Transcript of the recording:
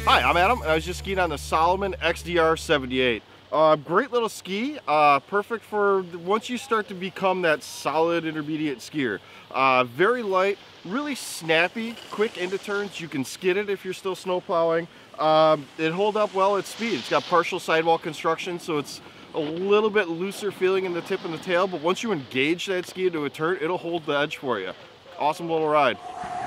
Hi, I'm Adam, and I was just skiing on the Salomon XDR 78. Great little ski, perfect for once you start to become that solid intermediate skier. Very light, really snappy, quick into turns. You can skid it if you're still snow plowing. It holds up well at speed. It's got partial sidewall construction, so it's a little bit looser feeling in the tip and the tail, but once you engage that ski into a turn, it'll hold the edge for you. Awesome little ride.